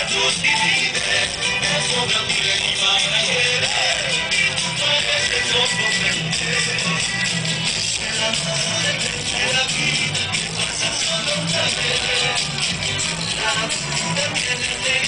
tú sí vives, me sobra bien y para querer, parece no comprender. La muerte de la vida pasa solo una vez, la vida tiene